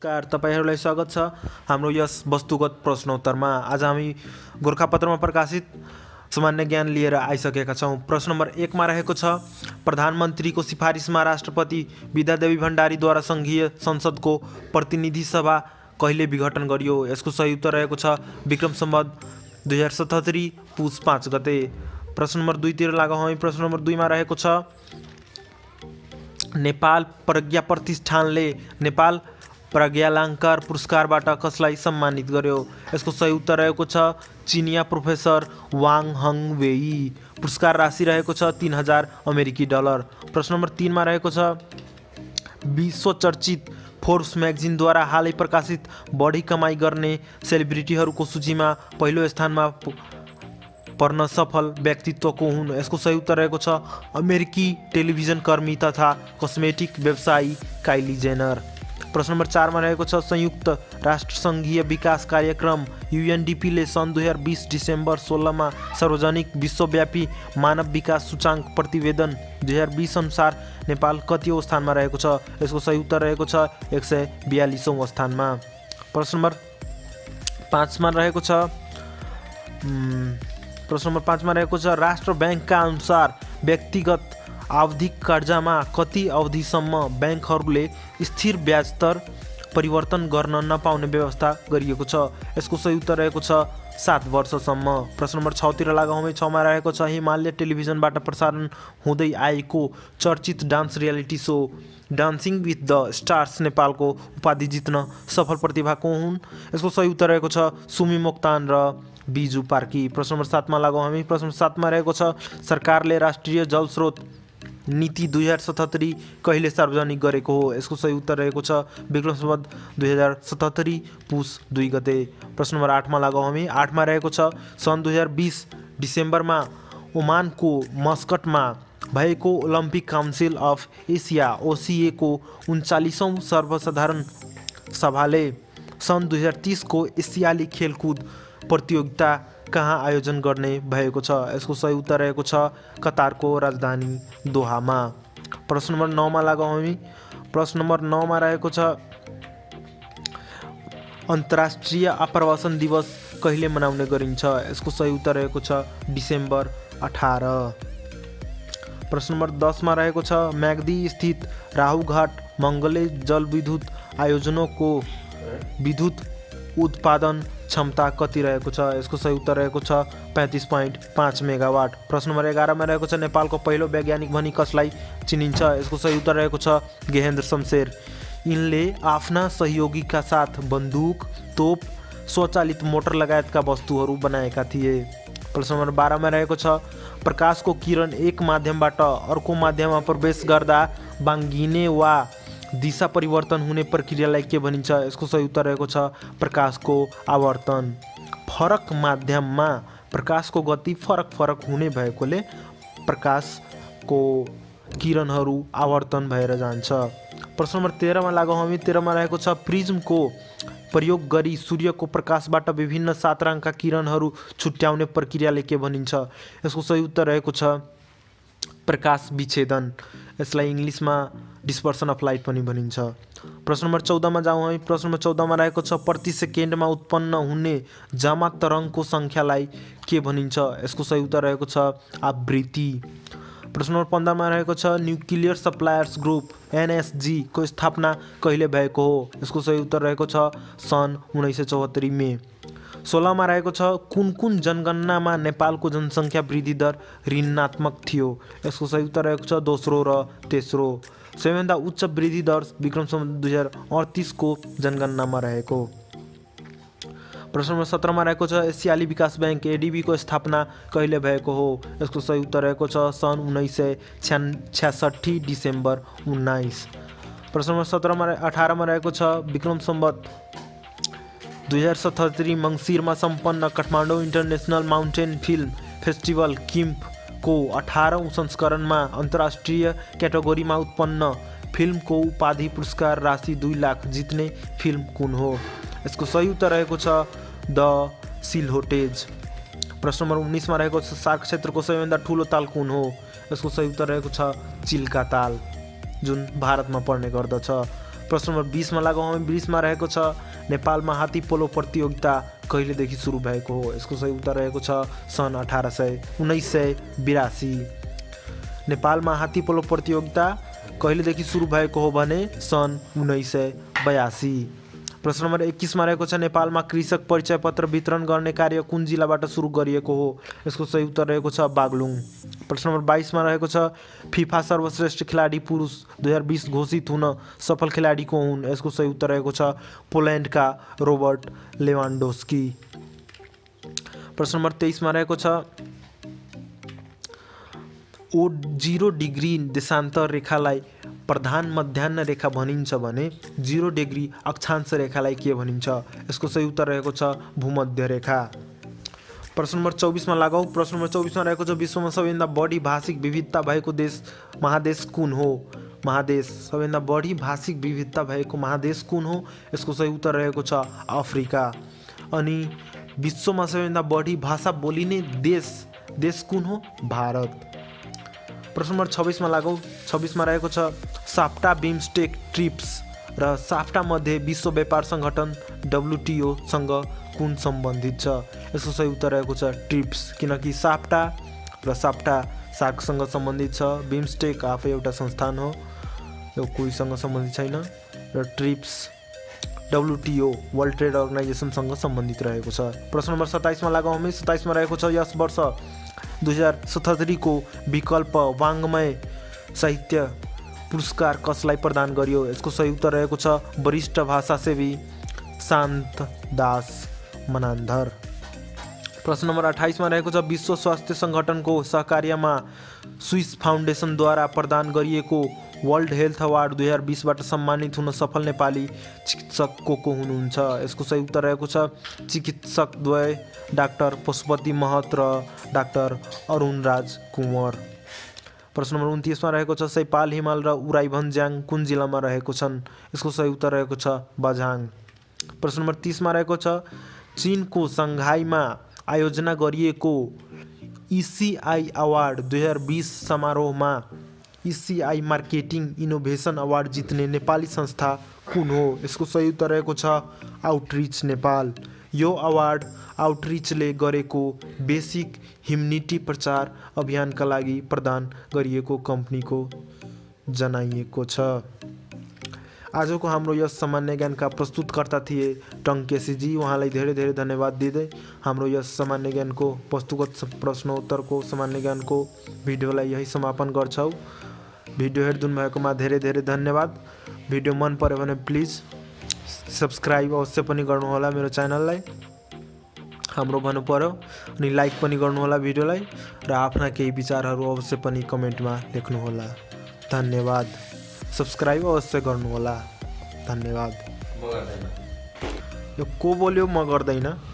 नमस्कार, तपाईहरुलाई स्वागत छ हाम्रो यस वस्तुगत प्रश्नोत्तरमा। आज हामी गोरखापत्रमा प्रकाशित सामान्य ज्ञान लिएर आइसकेका छौं। प्रश्न नम्बर 1 मा रहेको छ, प्रधानमन्त्रीको सिफारिसमा राष्ट्रपति विद्यादेवी भण्डारीद्वारा संघीय संसदको प्रतिनिधि सभा कहिले विघटन गरियो? यसको सही उत्तर रहेको छ विक्रम सम्वत 2077 पुस 5 गते। प्रश्न नम्बर 2 तिर लागौं हामी। प्रश्न नम्बर 2 मा रहेको छ, नेपाल प्रज्ञा प्रतिष्ठानले नेपाल प्रज्ञालंकार पुरस्कारबाट कसलाई सम्मानित गर्यो? यसको सही उत्तर रहेको छ चिनिया प्रोफेसर वाङ हङवेई। पुरस्कार राशि रहेको छ 3000 अमेरिकी डलर। प्रश्न नम्बर 3 मा रहेको छ, विश्व चर्चित फोर्ब्स म्यागजिनद्वारा हालै प्रकाशित बढी कमाई गर्ने सेलिब्रिटीहरूको सूचीमा पहिलो स्थानमा पर्न सफल व्यक्तित्व को हुन्? यसको सही उत्तर रहेको छ अमेरिकी टेलिभिजन कर्मी तथा कस्मेटिक व्यवसायी काइली जेनर। प्रश्न नम्बर 4 मा रहेको छ, संयुक्त राष्ट्रसङ्घीय विकास कार्यक्रम UNDP ले सन् 2020 डिसेम्बर 16 मा सार्वजनिक विश्वव्यापी मानव विकास सूचाङ्क प्रतिवेदन 2020 अनुसार नेपाल कतिऔं स्थानमा रहेको छ? यसको सही उत्तर रहेको छ 142औं स्थानमा। प्रश्न नम्बर 5 मा रहेको छ, राष्ट्र बैंकका अनुसार व्यक्तिगत आवधिक कर्जामा कति अवधिसम्म बैंकहरूले स्थिर ब्याज दर परिवर्तन गर्न नपाउने व्यवस्था गरिएको छ? यसको सही उत्तर रहेको छ 7 वर्षसम्म। प्रश्न नम्बर 6 तिर लागौं हामी। 6 मा रहेको छ, हिमालय टेलिभिजनबाट प्रसारण हुँदै आएको चर्चित dance reality show dancing with the stars नेपालको उपाधि जित्न सफल प्रतिभा को हुन्? यसको सही उत्तर रहेको छ सुमी मोक्तान र बिजु पार्की। प्रश्न नम्बर 7 मा लागौं हामी। प्रश्न नम्बर 7 मा रहेको छ, सरकारले राष्ट्रिय जल स्रोत नीति 2077 कहिले सार्वजनिक गरेको हो? यसको सही उत्तर रहेको छ विक्रम सम्वत 2077 पुस 2 गते। प्रश्न नम्बर 8 मा लागौं हामी। 8 मा रहेको छ, सन् 2020 डिसेम्बरमा ओमानको मस्कटमा भएको Olympic Council of Asia OCA को 39औं सर्वसाधारण सभाले सन् 2030 को एसियाली खेलकुद प्रतियोगिता कहाँ आयोजन गर्ने भएको छ? यसको सही उत्तर रहेको छ कतारको राजधानी दोहामा। प्रश्न नम्बर 9 मा लागौं हामी। प्रश्न नम्बर 9 मा रहेको छ, अन्तर्राष्ट्रिय आप्रवासन दिवस कहिले मनाउने गरिन्छ? यसको सही उत्तर रहेको छ डिसेम्बर 18। प्रश्न नम्बर 10 मा रहेको छ, म्याग्दी स्थित राहुघाट मङ्गले जलविद्युत आयोजनको विद्युत उत्पादन क्षमता कति रहेको छ? यसको सही उत्तर रहेको छ 35.5 मेगावाट। प्रश्न नम्बर 11 मा रहेको छ, नेपालको पहिलो वैज्ञानिक भनी कसलाई चिनिन्छ? यसको सही उत्तर रहेको छ गेहेन्द्र शमशेर। यिनले आफ्ना सहयोगीका साथ बन्दुक, तोप, स्वचालित मोटर लगायतका वस्तुहरू बनाएका थिए। प्रश्न नम्बर 12 मा रहेको छ, प्रकाशको किरण एक माध्यमबाट अर्को माध्यममा प्रवेश गर्दा बाङ्गिने वा दिशा परिवर्तन हुने प्रक्रियालाई के भनिन्छ? यसको सही उत्तर रहेको छ प्रकाशको आवर्तन। फरक माध्यममा प्रकाशको गति फरक हुने भएकोले प्रकाशको किरणहरू आवर्तन भएर जान्छ। प्रश्न नम्बर 13 मा लागौं हामी। 13 मा रहेको छ, प्रिज्मको प्रयोग गरी सूर्यको प्रकाशबाट विभिन्न 7 रङका किरणहरू छुट्याउने प्रक्रियाले के भनिन्छ? यसको सही उत्तर रहेको छ प्रकाश विच्छेदन। यसलाई इङ्ग्लिसमा डिस्पर्सन अफ लाइट पनि भनिन्छ। प्रश्न नम्बर 14 मा जाउँ हामी। प्रश्न नम्बर 14 मा रहेको छ, प्रति सेकेन्डमा उत्पन्न हुने जम्मा तरङ्गको सङ्ख्यालाई के भनिन्छ? यसको सही उत्तर रहेको छ आवृत्ति। प्रश्न नम्बर 15 मा रहेको छ, न्युक्लियर सप्लायर्स ग्रुप NSG को स्थापना कहिले भएको हो? यसको सही उत्तर रहेको छ सन् 1974 मे। 16 मा रहेको छ, कुन जनगणनामा नेपालको जनसङ्ख्या वृद्धि दर ऋणात्मक थियो? यसको सही उत्तर रहेको छ दोस्रो र तेस्रो। सबैभन्दा उच्च वृद्धि दर विक्रम सम्वत 2038 को जनगणनामा रहेको। प्रश्न नम्बर 17 मा रहेको छ, एसियाली विकास बैंक ADB को स्थापना कहिले भएको हो? यसको सही उत्तर रहेको छ सन् 1966 डिसेम्बर 19। प्रश्न नम्बर 18 मा रहेको छ, विक्रम सम्वत 2077 मङ्सिरमा सम्पन्न Kathmandu International Mountain Film Festival KIMFF को 18औं संस्करणमा अन्तर्राष्ट्रिय क्याटेगोरीमा उत्पन्न फिल्मको उपाधि पुरस्कार राशि 2 लाख जित्ने फिल्म कुन हो? यसको सही उत्तर रहेको छ द सिलहोटेज। प्रश्न नम्बर 19 मा रहेको छ, सार्क क्षेत्रको सबैभन्दा ठुलो ताल कुन हो? यसको सही उत्तर रहेको छ चिल्का ताल, जुन भारतमा पर्ने गर्दछ। प्रश्न नम्बर 20 मा लागौँ हामी। 20 मा रहेको छ नेपालमा हात्ती पोलो प्रतियोगिता कहिलेदेखि सुरु भएको हो? यसको सही उत्तर रहेको छ सन् 1982। नेपालमा हात्ती पोलो प्रतियोगिता कहिलेदेखि सुरु भएको हो भने सन् 1982। प्रश्न नम्बर 21 मा रहेको छ नेपालमा कृषक परिचय पत्र वितरण गर्ने कार्य कुन जिल्लाबाट सुरु गरिएको हो? यसको सही उत्तर रहेको छ बागलुङ। प्रश्न नम्बर 22 मा रहेको छ फिफा सर्वश्रेष्ठ खेलाडी पुरुष 2020 घोषित हुन सफल खेलाडी को हुन्? यसको सही उत्तर रहेको छ पोल्यान्डका रोबर्ट लेवान्डोस्की। प्रश्न नम्बर 23 मा रहेको छ O0 डिग्री देशान्तर रेखालाई प्रधान मध्याह्न रेखा भनिन्छ भने 0 डिग्री अक्षांश रेखालाई के भनिन्छ? यसको सही उत्तर रहेको छ भूमध्य रेखा। प्रश्न नम्बर 24 मा लागौँ। प्रश्न नम्बर 24 मा रहेको छ विश्वमा सबैभन्दा बढी भाषिक विविधता भएको महादेश कुन हो? महादेश सबैभन्दा बढी भाषिक विविधता भएको महादेश कुन हो? यसको सही उत्तर रहेको छ अफ्रिका। अनि विश्वमा सबैभन्दा बढी भाषा बोलिने देश कुन हो? भारत। प्रश्न नम्बर 26 मा लागौँ। 26 मा रहेको छ साफ्टा बिमस्टेक ट्रिप्स र साफ्टा मध्ये विश्व व्यापार सङ्गठन WTO सँग कुन सम्बन्धित छ? यसको सही उत्तर रहेको छ ट्रिप्स, किनकि साफ्टा र साफ्टा सार्कसँग सम्बन्धित छ। बिमस्टेक आफै एउटा संस्थान हो, यो कोहीसँग सम्बन्धित छैन। र ट्रिप्स WTO वर्ल्ड ट्रेड अर्गनाइजेसनसँग सम्बन्धित रहेको छ। प्रश्न नम्बर 27 मा लागौँ हामी। 27 मा रहेको छ यस वर्ष 2077 को विकल्प वाङ्मय साहित्य पुरस्कार कसलाई प्रदान गरियो? यसको सही उत्तर रहेको छ वरिष्ठ भाषासेवी शान्त दास मनान्धर। प्रश्न नम्बर 28 मा रहेको छ विश्व स्वास्थ्य सङ्गठनको सहकार्यमा स्विस फाउन्डेसनद्वारा प्रदान गरिएको वर्ल्ड हेल्थ अवार्ड 2020 बाट सम्मानित हुन सफल नेपाली चिकित्सक को हुनुहुन्छ? यसको सही उत्तर रहेको छ चिकित्सक द्वय डाक्टर पशुपति महत र डाक्टर अरुणराज कुँवर। प्रश्न नम्बर 29 मा रहेको छ सैपाल हिमाल र उराई भन्ज्याङ कुन जिल्लामा रहेको छन्? यसको सही उत्तर रहेको छ बझाङ। प्रश्न नम्बर 30 मा रहेको छ चीनको सङ्घाईमा आयोजना गरिएको ECI अवार्ड 2020 समारोहमा ECI मार्केटिङ इनोभेसन अवार्ड जित्ने नेपाली संस्था कुन हो? यसको सही उत्तर रहेको छ आउटरिच नेपाल। यो अवार्ड आउटरिचले गरेको बेसिक ह्युमनिटी प्रचार अभियानका लागि प्रदान गरिएको कम्पनीको जनाइएको छ। आजको हाम्रो यस सामान्य ज्ञानका प्रस्तुतकर्ता थिए टङ्केसीजी। उहाँलाई धेरै धेरै धन्यवाद दिँदै हाम्रो यस सामान्य ज्ञानको वस्तुगत प्रश्नोत्तरको सामान्य ज्ञानको भिडियोलाई यही समापन गर्छौँ। भिडियो हेरिदिनु भएकोमा धेरै धेरै धन्यवाद। भिडियो मन पर्यो भने प्लिज सब्सक्राइब अवश्य पनि गर्नुहोला मेरो च्यानललाई, हाम्रो भन्नु पर्यो, अनि लाइक पनि गर्नुहोला भिडियोलाई र आफ्ना केही विचारहरू अवश्य पनि कमेन्टमा लेख्नुहोला। धन्यवाद। सब्सक्राइब अवश्य गर्नुहोला। धन्यवाद। यो को बोल्यो? म गर्दैन।